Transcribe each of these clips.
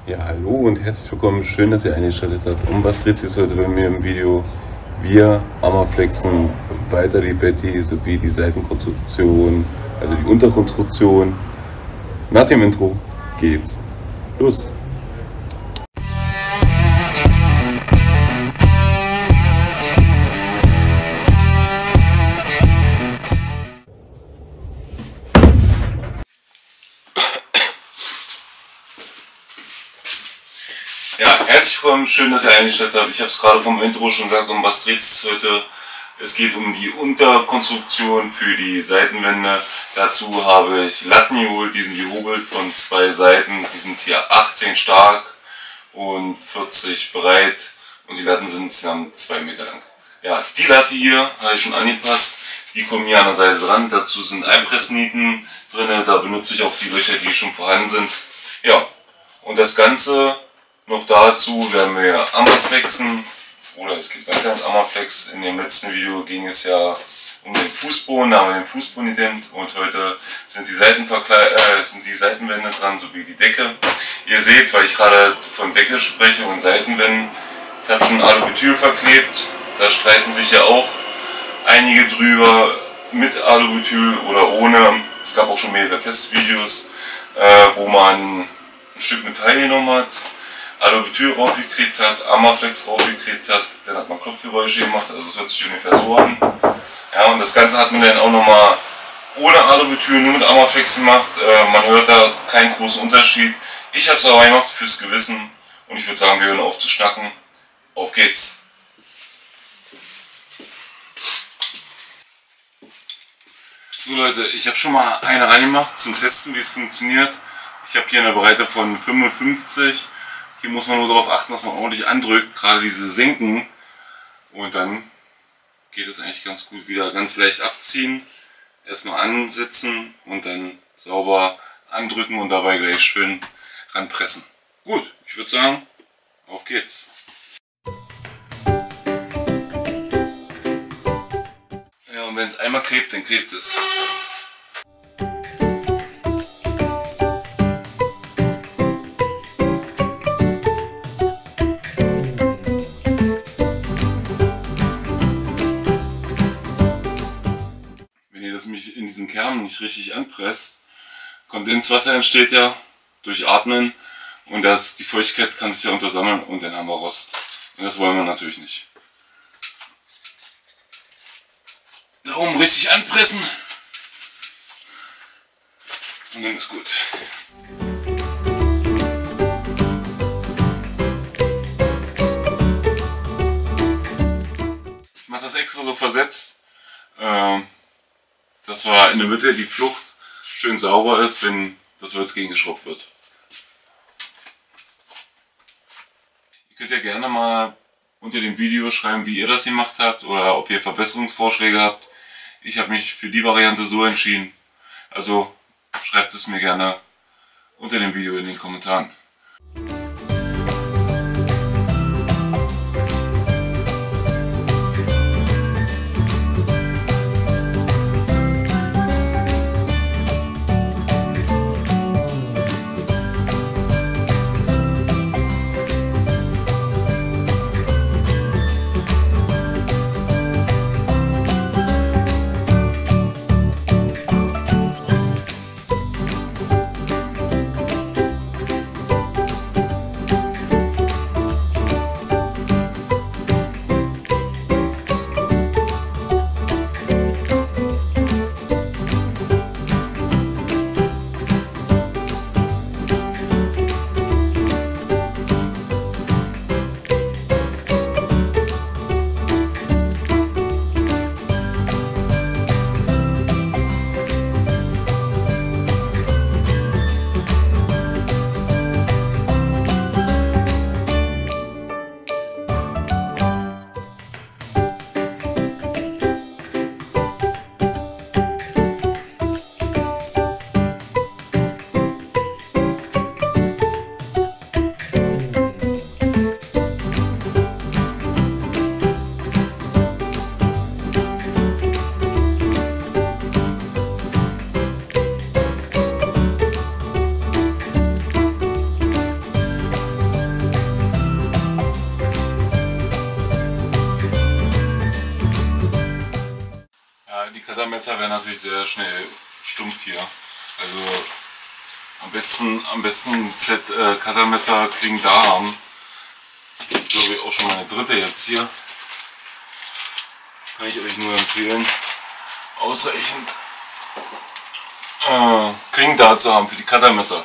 Ja, hallo und herzlich willkommen. Schön, dass ihr eingeschaltet habt. Um was dreht sich heute bei mir im Video? Wir Armaflexen weiter die Betty sowie die Seitenkonstruktion, also die Unterkonstruktion. Nach dem Intro geht's los. Ja, herzlich willkommen, schön, dass ihr eingestellt habt. Ich habe es gerade vom Intro schon gesagt, um was dreht es heute. Es geht um die Unterkonstruktion für die Seitenwände. Dazu habe ich Latten geholt, die sind gehobelt von zwei Seiten. Die sind hier 18 stark und 40 breit und die Latten sind insgesamt 2 Meter lang. Ja, die Latte hier habe ich schon angepasst. Die kommen hier an der Seite dran. Dazu sind Einpressnieten drin. Da benutze ich auch die Löcher, die schon vorhanden sind. Ja, und das Ganze noch dazu werden wir Armaflexen, oder es geht weiter als Armaflex. In dem letzten Video ging es ja um den Fußboden, da haben wir den Fußboden gedämmt und heute sind die Seitenwände dran sowie die Decke. Ihr seht, weil ich gerade von Decke spreche und Seitenwänden, ich habe schon Alubutyl verklebt, da streiten sich ja auch einige drüber, mit Alubutyl oder ohne. Es gab auch schon mehrere Testvideos, wo man ein Stück Metall genommen hat, Alubutyl raufgeklebt hat, Armaflex raufgeklebt hat, dann hat man Klopfgeräusche gemacht, also es hört sich ungefähr so an. Ja, und das Ganze hat man dann auch nochmal ohne Alubutyl, nur mit Armaflex gemacht. Man hört da keinen großen Unterschied. Ich habe es aber gemacht fürs Gewissen und ich würde sagen, wir hören auf zu schnacken. Auf geht's! So Leute, ich habe schon mal eine reingemacht zum Testen, wie es funktioniert. Ich habe hier eine Breite von 55. Hier muss man nur darauf achten, dass man ordentlich andrückt, gerade diese Senken. Und dann geht es eigentlich ganz gut wieder. Ganz leicht abziehen, erstmal ansitzen und dann sauber andrücken und dabei gleich schön ranpressen. Gut, ich würde sagen, auf geht's. Ja, und wenn es einmal klebt, dann klebt es. Mich in diesen Kernen nicht richtig anpresst. Kondenswasser entsteht ja durch Atmen und die Feuchtigkeit kann sich ja untersammeln und dann haben wir Rost. Und das wollen wir natürlich nicht. Darum richtig anpressen und dann ist gut. Ich mache das extra so versetzt. Dass in der Mitte die Flucht schön sauber ist, wenn das Holz gegengeschrubbt wird. Ihr könnt ja gerne mal unter dem Video schreiben, wie ihr das gemacht habt oder ob ihr Verbesserungsvorschläge habt. Ich habe mich für die Variante so entschieden. Also schreibt es mir gerne unter dem Video in den Kommentaren. Messer wäre natürlich sehr schnell stumpf hier. Also am besten Z-Cuttermesser Klingen da haben. Ich glaube auch schon meine dritte jetzt hier. Kann ich euch nur empfehlen. Ausreichend Klingen da zu haben für die Cuttermesser.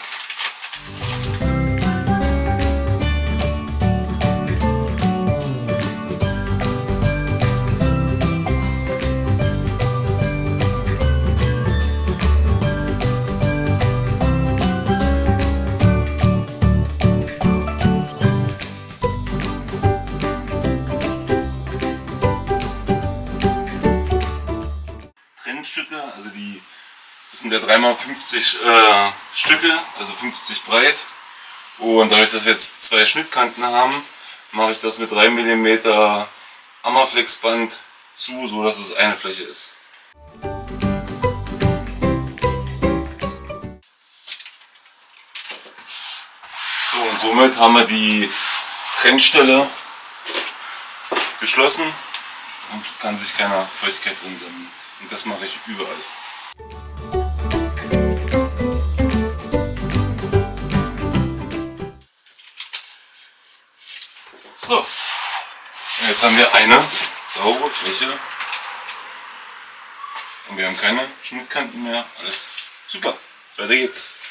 Trennstücke, also das sind ja 3x50 Stücke, also 50 breit. Und dadurch, dass wir jetzt 2 Schnittkanten haben, mache ich das mit 3 mm Ammerflexband zu, so dass es eine Fläche ist. So, und somit haben wir die Trennstelle geschlossen und kann sich keine Feuchtigkeit drin sammeln. Und das mache ich überall. So, und jetzt haben wir eine saubere Fläche und wir haben keine Schnittkanten mehr. Alles super, weiter geht's.